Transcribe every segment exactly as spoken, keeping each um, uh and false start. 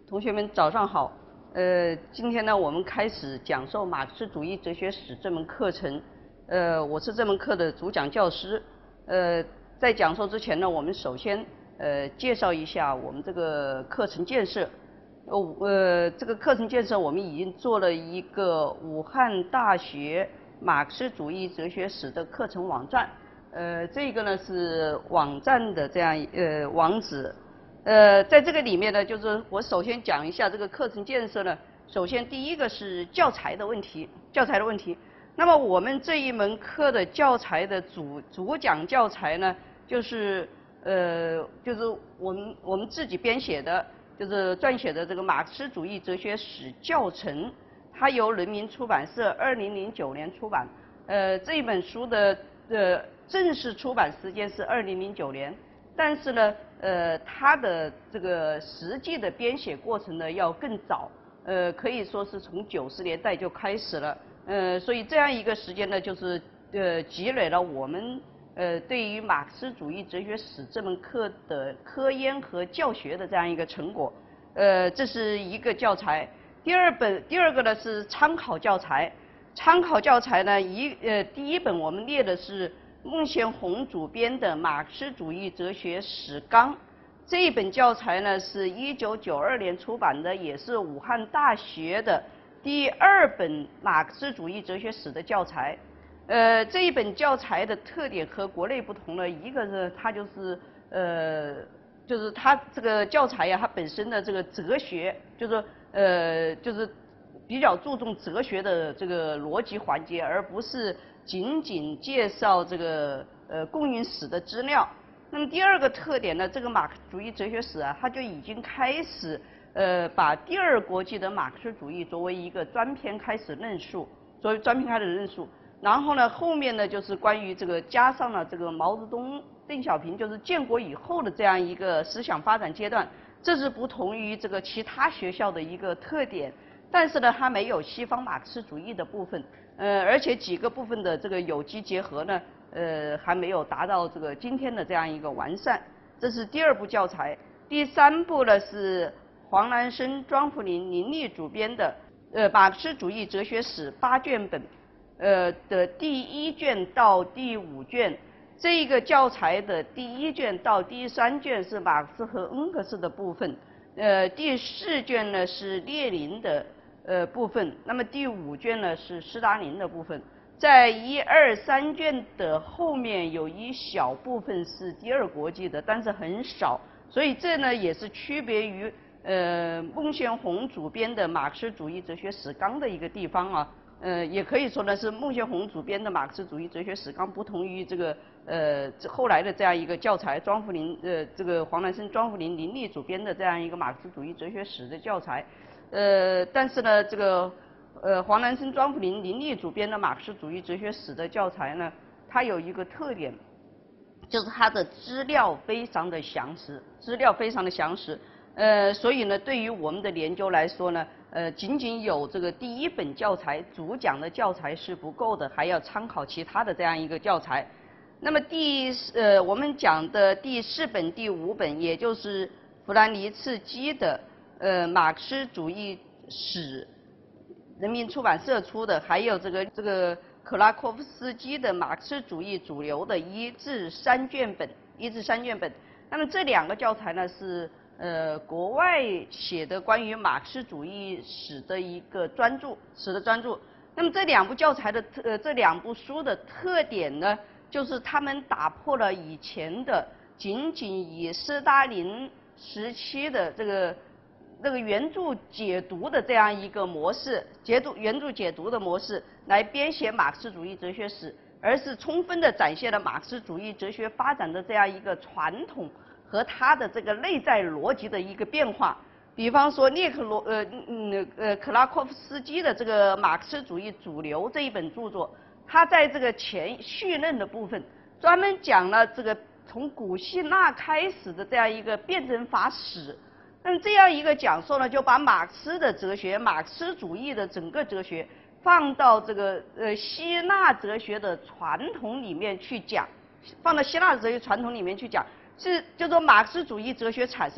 同学们早上好。呃，今天呢，我们开始讲授马克思主义哲学史这门课程。呃，我是这门课的主讲教师。呃，在讲授之前呢，我们首先呃介绍一下我们这个课程建设。哦，呃，这个课程建设我们已经做了一个武汉大学马克思主义哲学史的课程网站。呃，这个呢是网站的这样呃网址。呃，在这个里面呢，就是我首先讲一下这个课程建设呢。首先，第一个是教材的问题，教材的问题。那么我们这一门课的教材的主主讲教材呢，就是呃，就是我们我们自己编写的，就是撰写的这个马克思主义哲学史教程，它由人民出版社二零零九年出版。呃，这一本书的呃正式出版时间是二零零九年。但是呢，呃，它的这个实际的编写过程呢要更早，呃，可以说是从九十年代就开始了，呃，所以这样一个时间呢，就是呃积累了我们呃对于马克思主义哲学史这门课的科研和教学的这样一个成果，呃，这是一个教材。第二本，第二个呢是参考教材，参考教材呢一呃第一本我们列的是孟宪红主编的《马克思主义哲学史纲》，这一本教材呢是一九九二年出版的，也是武汉大学的第二本马克思主义哲学史的教材。呃，这一本教材的特点和国内不同呢，一个是它就是呃，就是它这个教材呀，它本身的这个哲学，就是呃，就是比较注重哲学的这个逻辑环节，而不是仅仅介绍这个呃供应史的资料。那么第二个特点呢，这个马克思主义哲学史啊，它就已经开始呃把第二国际的马克思主义作为一个专篇开始论述，作为专篇开始论述。然后呢，后面呢就是关于这个加上了这个毛泽东、邓小平，就是建国以后的这样一个思想发展阶段，这是不同于这个其他学校的一个特点。但是呢，它没有西方马克思主义的部分。呃，而且几个部分的这个有机结合呢，呃，还没有达到这个今天的这样一个完善。这是第二部教材。第三部呢是黄南生、庄福林、林立主编的呃马克思主义哲学史八卷本，呃的第一卷到第五卷。这一个教材的第一卷到第三卷是马克思和恩格斯的部分，呃，第四卷呢是列宁的呃部分，那么第五卷呢是斯大林的部分。在一二三卷的后面有一小部分是第二国际的，但是很少，所以这呢也是区别于呃孟宪红主编的马克思主义哲学史纲的一个地方啊。呃，也可以说呢是孟宪红主编的马克思主义哲学史纲不同于这个呃后来的这样一个教材，庄福林呃这个黄南生、庄福林、林立主编的这样一个马克思主义哲学史的教材。呃，但是呢，这个呃黄南生、庄福林、林立主编的马克思主义哲学史的教材呢，它有一个特点，就是它的资料非常的详实，资料非常的详实。呃，所以呢，对于我们的研究来说呢，呃，仅仅有这个第一本教材主讲的教材是不够的，还要参考其他的这样一个教材。那么第呃我们讲的第四本、第五本，也就是弗兰尼茨基的呃马克思主义史，人民出版社出的，还有这个这个克拉科夫斯基的马克思主义主流的一至三卷本，一至三卷本。那么这两个教材呢是呃国外写的关于马克思主义史的一个专著，史的专著。那么这两部教材的特呃这两部书的特点呢，就是他们打破了以前的仅仅以斯大林时期的这个那个原著解读的这样一个模式，解读原著解读的模式来编写马克思主义哲学史，而是充分的展现了马克思主义哲学发展的这样一个传统和它的这个内在逻辑的一个变化。比方说列克罗呃嗯呃克拉科夫斯基的这个马克思主义主流这一本著作，他在这个前序论的部分专门讲了这个从古希腊开始的这样一个辩证法史。那么这样一个讲授呢，就把马克思的哲学、马克思主义的整个哲学放到这个呃希腊哲学的传统里面去讲，放到希腊哲学传统里面去讲，是就说马克思主义哲学产生了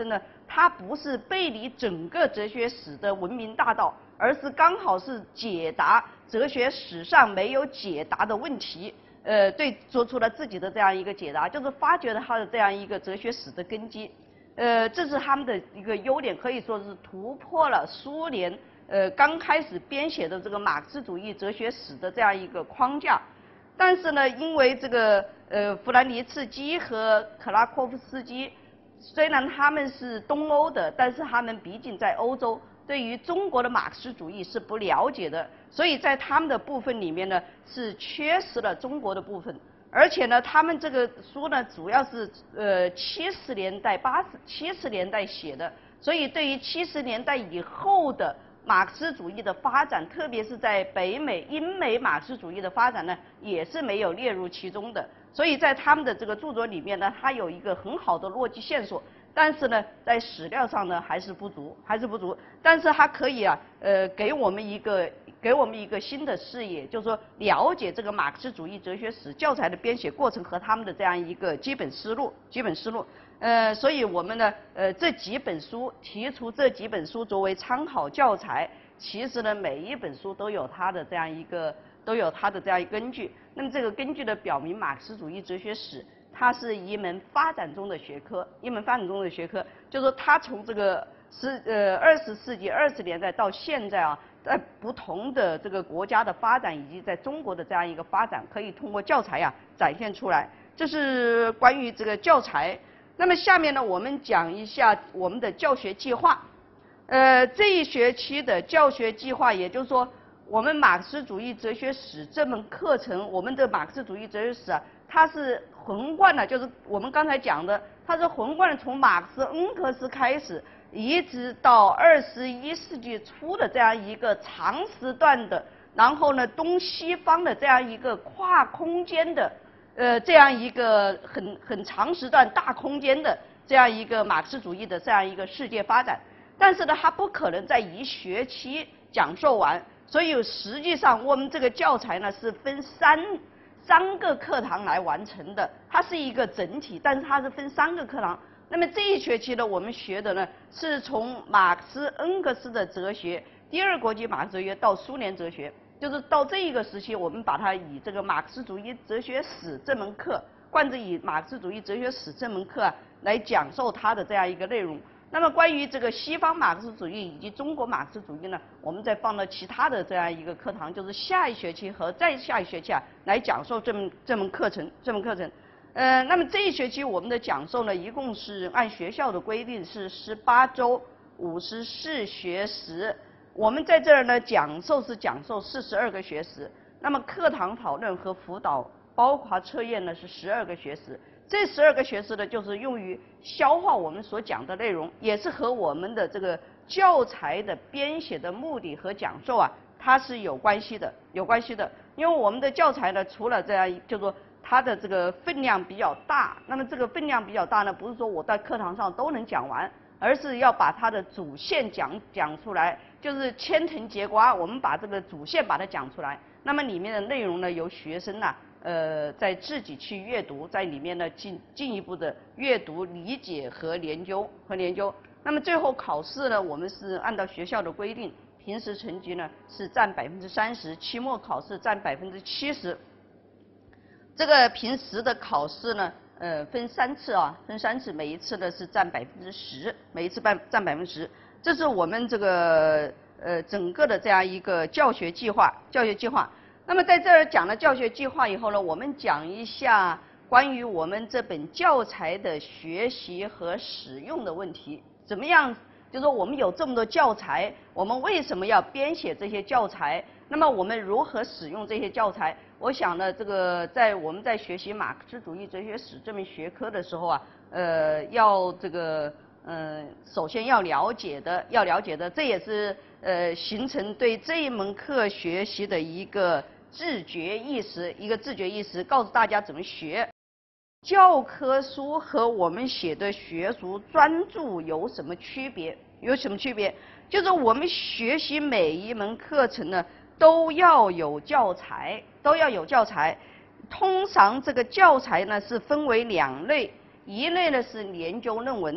它不是背离整个哲学史的文明大道，而是刚好是解答哲学史上没有解答的问题，呃，对，做出了自己的这样一个解答，就是发掘了他的这样一个哲学史的根基。呃，这是他们的一个优点，可以说是突破了苏联呃刚开始编写的这个马克思主义哲学史的这样一个框架。但是呢，因为这个呃弗兰尼茨基和克拉科夫斯基，虽然他们是东欧的，但是他们毕竟在欧洲，对于中国的马克思主义是不了解的，所以在他们的部分里面呢，是缺失了中国的部分。而且呢，他们这个书呢，主要是呃七十年代、八十七十年代写的，所以对于七十年代以后的马克思主义的发展，特别是在北美、英美马克思主义的发展呢，也是没有列入其中的。所以在他们的这个著作里面呢，它有一个很好的逻辑线索，但是呢，在史料上呢还是不足，还是不足。但是它可以啊，呃，给我们一个给我们一个新的视野，就是说了解这个马克思主义哲学史教材的编写过程和他们的这样一个基本思路，基本思路。呃，所以我们呢，呃，这几本书提出这几本书作为参考教材，其实呢，每一本书都有它的这样一个都有它的这样一个根据。那么这个根据呢，表明马克思主义哲学史它是一门发展中的学科，一门发展中的学科，就是说它从这个十呃二十世纪二十年代到现在啊，在不同的这个国家的发展以及在中国的这样一个发展，可以通过教材啊展现出来。这是关于这个教材。那么下面呢，我们讲一下我们的教学计划。呃，这一学期的教学计划，也就是说，我们马克思主义哲学史这门课程，我们的马克思主义哲学史啊，它是横贯的，就是我们刚才讲的，它是横贯的，从马克思、恩格斯开始，一直到二十一世纪初的这样一个长时段的，然后呢，东西方的这样一个跨空间的。呃，这样一个很很长时段、大空间的这样一个马克思主义的这样一个世界发展，但是呢，它不可能在一学期讲授完，所以实际上我们这个教材呢是分三三个课堂来完成的，它是一个整体，但是它是分三个课堂。那么这一学期呢，我们学的呢是从马克思、恩格斯的哲学，第二国际马克思哲学到苏联哲学。就是到这一个时期，我们把它以这个马克思主义哲学史这门课，冠之以马克思主义哲学史这门课啊，来讲授它的这样一个内容。那么关于这个西方马克思主义以及中国马克思主义呢，我们再放到其他的这样一个课堂，就是下一学期和再下一学期啊，来讲授这门这门课程，这门课程。呃，那么这一学期我们的讲授呢，一共是按学校的规定是十八周，五十四学时。我们在这儿呢，讲授是讲授四十二个学时，那么课堂讨论和辅导包括测验呢是十二个学时。这十二个学时呢，就是用于消化我们所讲的内容，也是和我们的这个教材的编写的目的和讲授啊，它是有关系的，有关系的。因为我们的教材呢，除了这样，就是说它的这个分量比较大，那么这个分量比较大呢，不是说我在课堂上都能讲完，而是要把它的主线讲讲出来。就是千层结瓜，我们把这个主线把它讲出来。那么里面的内容呢，由学生呢，呃，在自己去阅读，在里面呢进进一步的阅读、理解和研究和研究。那么最后考试呢，我们是按照学校的规定，平时成绩呢是占百分之三十，期末考试占百分之七十。这个平时的考试呢，呃，分三次啊，分三次，每一次呢是占百分之十，每一次占占百分之十。这是我们这个呃整个的这样一个教学计划，教学计划。那么在这儿讲了教学计划以后呢，我们讲一下关于我们这本教材的学习和使用的问题。怎么样？就是说我们有这么多教材，我们为什么要编写这些教材？那么我们如何使用这些教材？我想呢，这个在我们在学习马克思主义哲学史这门学科的时候啊，呃，要这个。嗯，首先要了解的，要了解的，这也是呃形成对这一门课学习的一个自觉意识，一个自觉意识，告诉大家怎么学。教科书和我们写的学术专著有什么区别？有什么区别？就是我们学习每一门课程呢，都要有教材，都要有教材。通常这个教材呢是分为两类，一类呢是研究论文。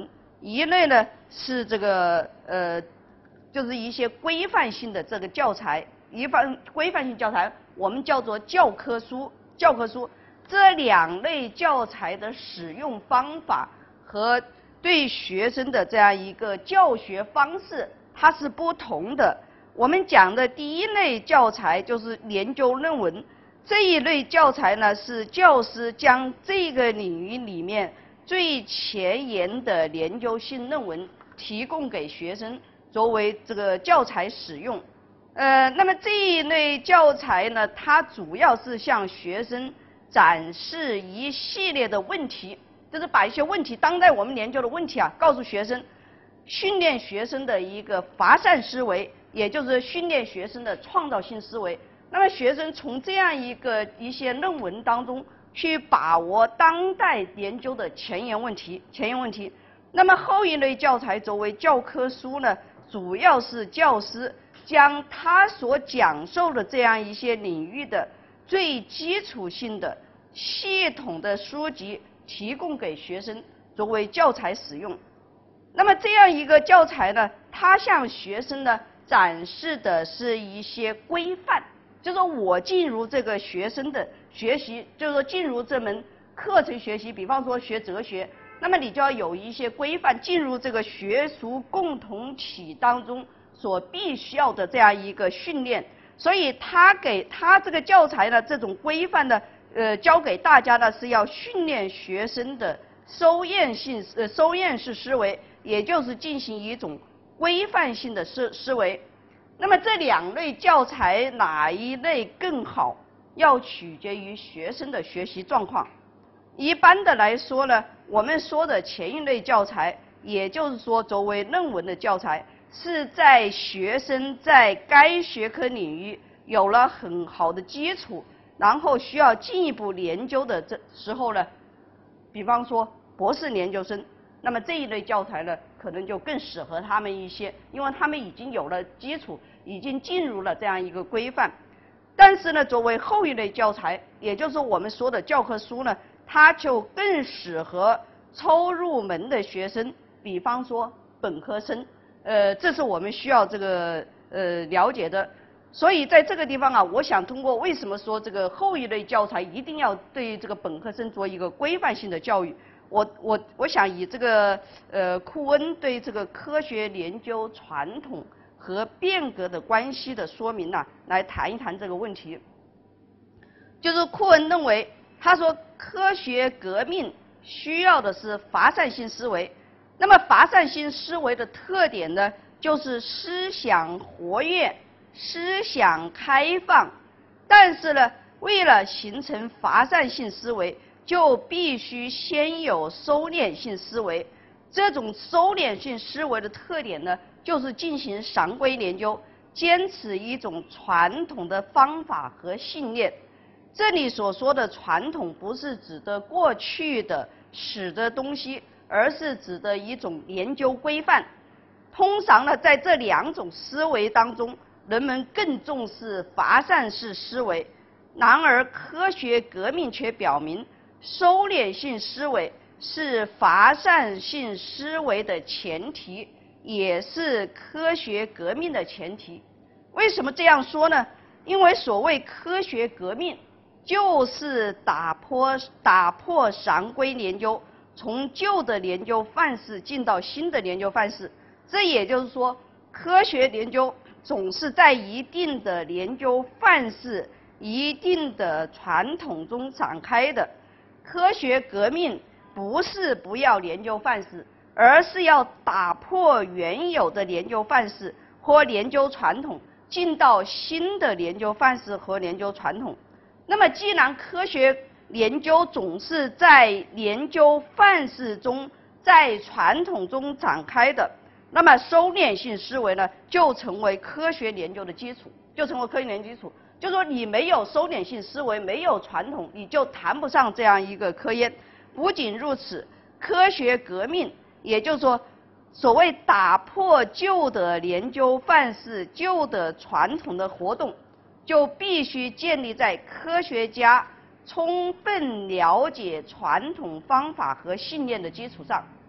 一类呢是这个呃，就是一些规范性的这个教材，一般规范性教材我们叫做教科书。教科书这两类教材的使用方法和对学生的这样一个教学方式，它是不同的。我们讲的第一类教材就是研究论文，这一类教材呢是教师将这个领域里面最前沿的研究性论文提供给学生作为这个教材使用。呃，那么这一类教材呢，它主要是向学生展示一系列的问题，就是把一些问题，当代我们研究的问题啊，告诉学生，训练学生的一个发散思维，也就是训练学生的创造性思维。那么学生从这样一个一些论文当中去把握当代研究的前沿问题，前沿问题。那么后一类教材作为教科书呢，主要是教师将他所讲授的这样一些领域的最基础性的系统的书籍提供给学生作为教材使用。那么这样一个教材呢，它向学生呢展示的是一些规范，就是说我进入这个学生的学习，就是说进入这门课程学习，比方说学哲学，那么你就要有一些规范，进入这个学术共同体当中所必须要的这样一个训练。所以他给他这个教材呢，这种规范呢，呃，教给大家呢是要训练学生的收验性呃收验式思维，也就是进行一种规范性的思思维。那么这两类教材哪一类更好，要取决于学生的学习状况。一般的来说呢，我们说的前一类教材，也就是说作为论文的教材，是在学生在该学科领域有了很好的基础，然后需要进一步研究的这时候呢，比方说博士研究生，那么这一类教材呢，可能就更适合他们一些，因为他们已经有了基础，已经进入了这样一个规范。但是呢，作为后一类教材，也就是我们说的教科书呢，它就更适合初入门的学生，比方说本科生。呃，这是我们需要这个呃了解的。所以在这个地方啊，我想通过为什么说这个后一类教材一定要对这个本科生做一个规范性的教育，我我我想以这个呃库恩对这个科学研究传统和变革的关系的说明呢、啊，来谈一谈这个问题。就是库恩认为，他说科学革命需要的是发散性思维。那么发散性思维的特点呢，就是思想活跃、思想开放。但是呢，为了形成发散性思维，就必须先有收敛性思维。这种收敛性思维的特点呢，就是进行常规研究，坚持一种传统的方法和信念。这里所说的传统，不是指的过去的史的东西，而是指的一种研究规范。通常呢，在这两种思维当中，人们更重视发散式思维。然而，科学革命却表明，收敛性思维是发散性思维的前提，也是科学革命的前提。为什么这样说呢？因为所谓科学革命，就是打破打破常规研究，从旧的研究范式进到新的研究范式。这也就是说，科学研究总是在一定的研究范式、一定的传统中展开的。科学革命不是不要研究范式，而是要打破原有的研究范式或研究传统，进到新的研究范式和研究传统。那么既然科学研究总是在研究范式中、在传统中展开的，那么收敛性思维呢，就成为科学研究的基础，就成为科学研究基础。就是说，你没有收敛性思维，没有传统，你就谈不上这样一个科研。不仅如此，科学革命，也就是说，所谓打破旧的研究范式、旧的传统的活动，就必须建立在科学家充分了解传统方法和信念的基础上。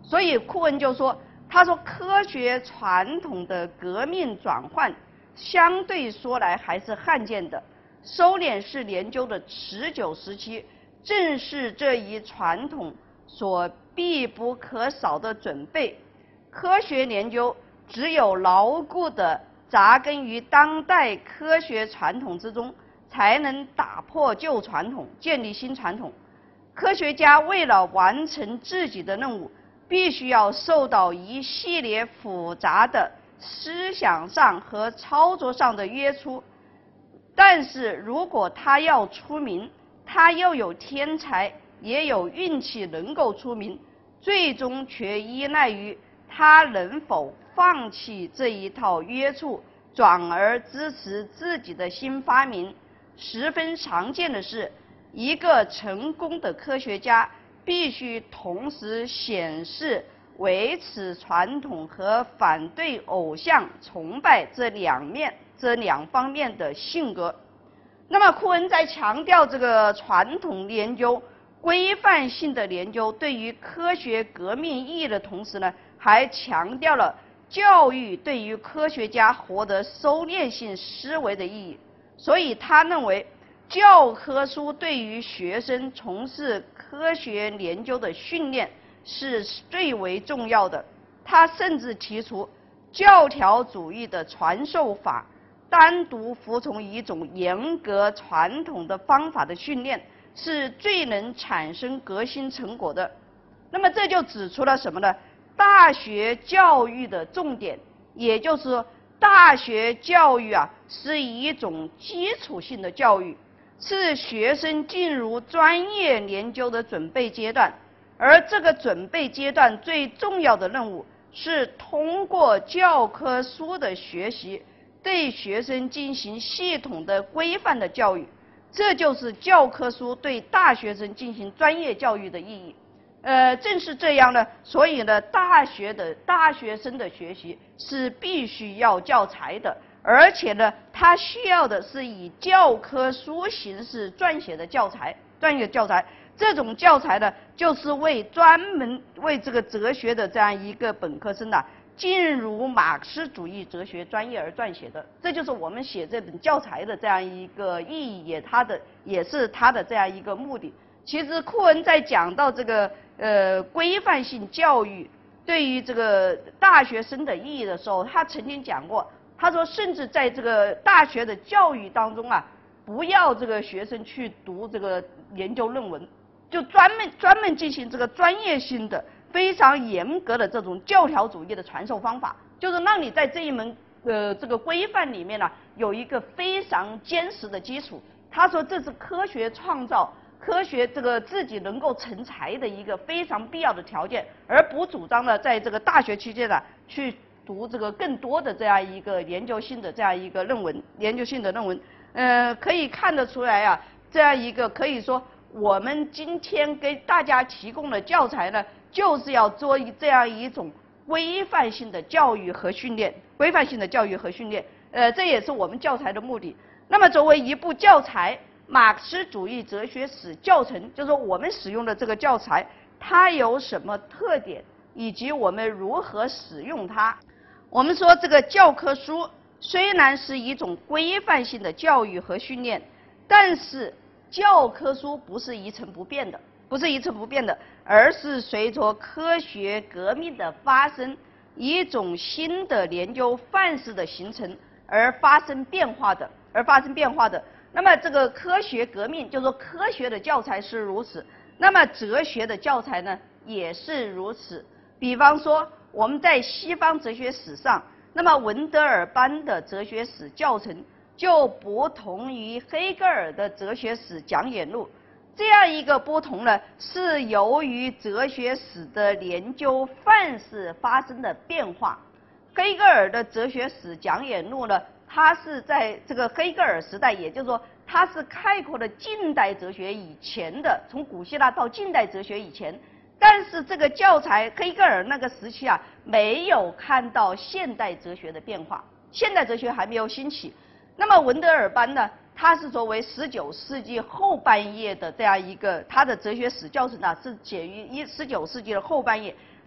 所以库恩就说，他说科学传统的革命转换，相对说来还是罕见的。收敛式研究的持久时期，正是这一传统所必不可少的准备。科学研究只有牢固地扎根于当代科学传统之中，才能打破旧传统，建立新传统。科学家为了完成自己的任务，必须要受到一系列复杂的思想上和操作上的约束。但是如果他要出名，他又有天才，也有运气能够出名，最终却依赖于他能否放弃这一套约束，转而支持自己的新发明。十分常见的是，一个成功的科学家必须同时显示维持传统和反对偶像崇拜这两面这两方面的性格。那么库恩在强调这个传统研究、规范性的研究对于科学革命意义的同时呢，还强调了教育对于科学家获得收敛性思维的意义。所以他认为教科书对于学生从事科学研究的训练是最为重要的。他甚至提出教条主义的传授法，单独服从一种严格传统的方法的训练是最能产生革新成果的。那么这就指出了什么呢？大学教育的重点，也就是说大学教育啊是一种基础性的教育，是学生进入专业研究的准备阶段。而这个准备阶段最重要的任务是通过教科书的学习，对学生进行系统的规范的教育。这就是教科书对大学生进行专业教育的意义。呃，正是这样呢，所以呢，大学的大学生的学习是必须要教材的，而且呢，他需要的是以教科书形式撰写的教材，撰写教材。这种教材呢，就是为专门为这个哲学的这样一个本科生呢，进入马克思主义哲学专业而撰写的。这就是我们写这本教材的这样一个意义，也它的也是它的这样一个目的。其实库恩在讲到这个呃规范性教育对于这个大学生的意义的时候，他曾经讲过，他说甚至在这个大学的教育当中啊，不要这个学生去读这个研究论文，就专门专门进行这个专业性的非常严格的这种教条主义的传授方法，就是让你在这一门呃这个规范里面呢、啊、有一个非常坚实的基础。他说这是科学创造科学这个自己能够成才的一个非常必要的条件，而不主张呢在这个大学期间呢去读这个更多的这样一个研究性的这样一个论文，研究性的论文。呃，可以看得出来啊，这样一个可以说我们今天给大家提供的教材呢，就是要做这样一种规范性的教育和训练，规范性的教育和训练。呃，这也是我们教材的目的。那么作为一部教材，马克思主义哲学史教程，就是我们使用的这个教材，它有什么特点，以及我们如何使用它。我们说这个教科书虽然是一种规范性的教育和训练，但是教科书不是一成不变的，不是一成不变的，而是随着科学革命的发生，一种新的研究范式的形成而发生变化的，而发生变化的。那么这个科学革命，就是说科学的教材是如此，那么哲学的教材呢也是如此。比方说我们在西方哲学史上，那么文德尔班的哲学史教程就不同于黑格尔的哲学史讲演录。这样一个不同呢，是由于哲学史的研究范式发生的变化。黑格尔的哲学史讲演录呢，它是在这个黑格尔时代，也就是说它是概括了近代哲学以前的，从古希腊到近代哲学以前。但是这个教材黑格尔那个时期啊，没有看到现代哲学的变化，现代哲学还没有兴起。那么文德尔班呢，他是作为十九世纪后半叶的这样一个，他的哲学史教程呢是写于一十九世纪的后半叶。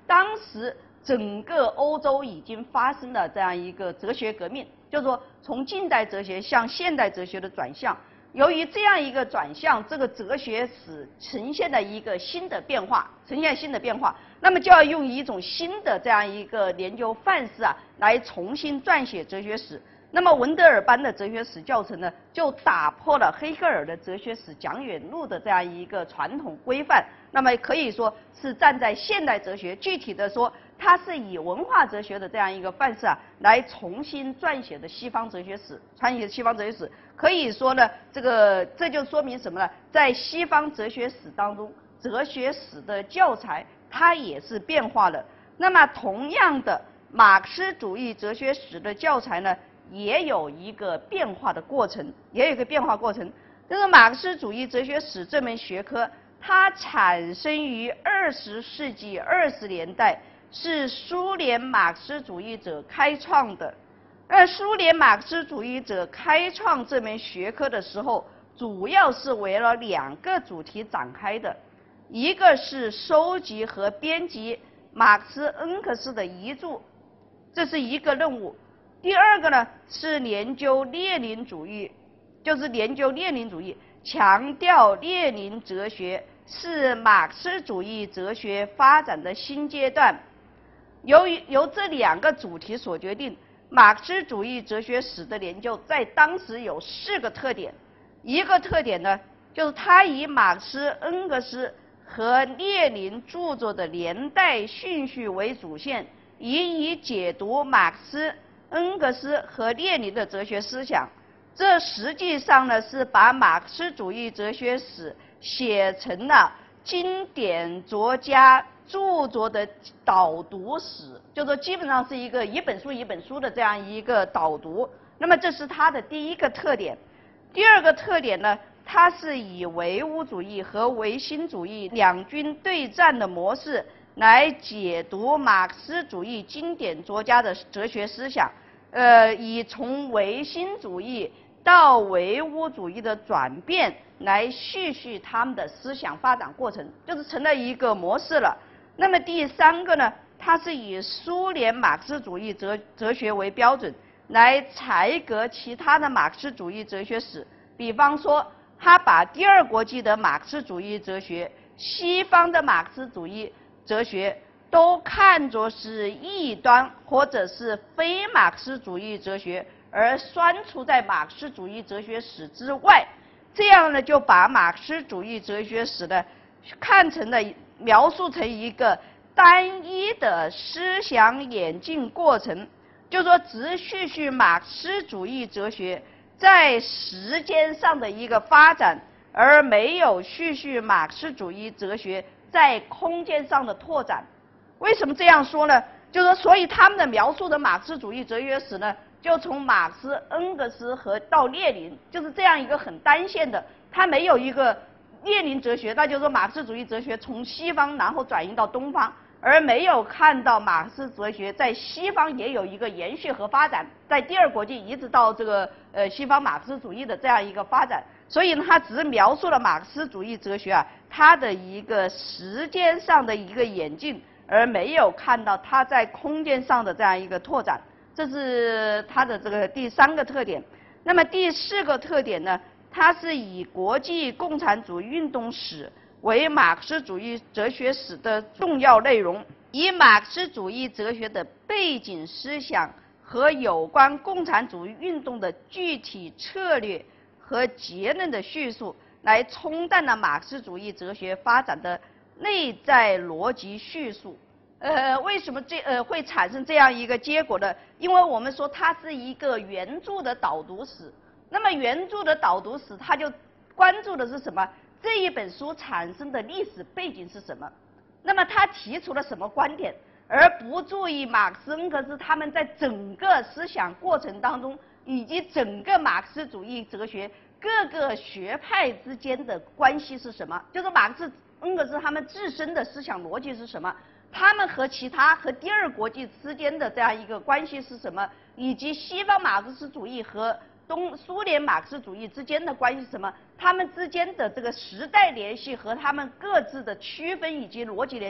当时整个欧洲已经发生了这样一个哲学革命，就是说从近代哲学向现代哲学的转向。由于这样一个转向，这个哲学史呈现了一个新的变化，呈现新的变化，那么就要用一种新的这样一个研究范式啊，来重新撰写哲学史。那么文德尔班的哲学史教程呢，就打破了黑格尔的哲学史讲远路的这样一个传统规范。那么可以说是站在现代哲学，具体的说，它是以文化哲学的这样一个范式啊，来重新撰写的西方哲学史，撰写西方哲学史。可以说呢，这个这就说明什么呢？在西方哲学史当中，哲学史的教材它也是变化了。那么同样的，马克思主义哲学史的教材呢，也有一个变化的过程，也有一个变化过程。这个马克思主义哲学史这门学科，它产生于二十世纪二十年代，是苏联马克思主义者开创的。而苏联马克思主义者开创这门学科的时候，主要是围绕两个主题展开的，一个是收集和编辑马克思恩格斯的遗著，这是一个任务。第二个呢是研究列宁主义，就是研究列宁主义，强调列宁哲学是马克思主义哲学发展的新阶段。由于由这两个主题所决定，马克思主义哲学史的研究在当时有四个特点。一个特点呢，就是它以马克思、恩格斯和列宁著作的年代顺序为主线，以以解读马克思、恩格斯和列宁的哲学思想。这实际上呢，是把马克思主义哲学史写成了经典作家著作的导读史，就说基本上是一个一本书一本书的这样一个导读。那么这是它的第一个特点。第二个特点呢，它是以唯物主义和唯心主义两军对战的模式来解读马克思主义经典作家的哲学思想，呃，以从唯心主义到唯物主义的转变来叙叙他们的思想发展过程，就是成了一个模式了。那么第三个呢，它是以苏联马克思主义哲哲学为标准，来裁革其他的马克思主义哲学史。比方说，他把第二国际的马克思主义哲学、西方的马克思主义哲学都看作是异端或者是非马克思主义哲学，而删除在马克思主义哲学史之外。这样呢，就把马克思主义哲学史呢看成了描述成一个单一的思想演进过程，就说只叙叙马克思主义哲学在时间上的一个发展，而没有叙叙马克思主义哲学在空间上的拓展。为什么这样说呢？就是说，所以他们的描述的马克思主义哲学史呢，就从马克思、恩格斯和到列宁，就是这样一个很单线的，它没有一个列宁哲学，那就是说马克思主义哲学从西方然后转移到东方，而没有看到马克思哲学在西方也有一个延续和发展，在第二国际一直到这个呃西方马克思主义的这样一个发展。所以呢，他只描述了马克思主义哲学啊它的一个时间上的一个演进，而没有看到它在空间上的这样一个拓展。这是它的这个第三个特点。那么第四个特点呢，它是以国际共产主义运动史为马克思主义哲学史的重要内容，以马克思主义哲学的背景思想和有关共产主义运动的具体策略和结论的叙述，来冲淡了马克思主义哲学发展的内在逻辑叙述。呃，为什么这呃会产生这样一个结果呢？因为我们说它是一个原著的导读史。那么原著的导读史，它就关注的是什么？这一本书产生的历史背景是什么？那么他提出了什么观点，而不注意马克思、恩格斯他们在整个思想过程当中，以及整个马克思主义哲学各个学派之间的关系是什么？就是马克思、恩格斯他们自身的思想逻辑是什么？他们和其他和第二国际之间的这样一个关系是什么？以及西方马克思主义和东苏联马克思主义之间的关系是什么？他们之间的这个时代联系和他们各自的区分以及逻辑联系，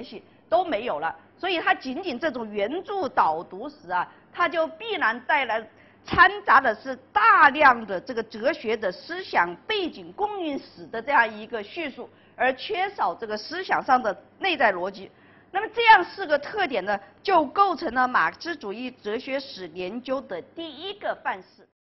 都没有了。所以它仅仅这种原著导读史啊，它就必然带来掺杂的是大量的这个哲学的思想背景共运史的这样一个叙述，而缺少这个思想上的内在逻辑。那么这样四个特点呢，就构成了马克思主义哲学史研究的第一个范式。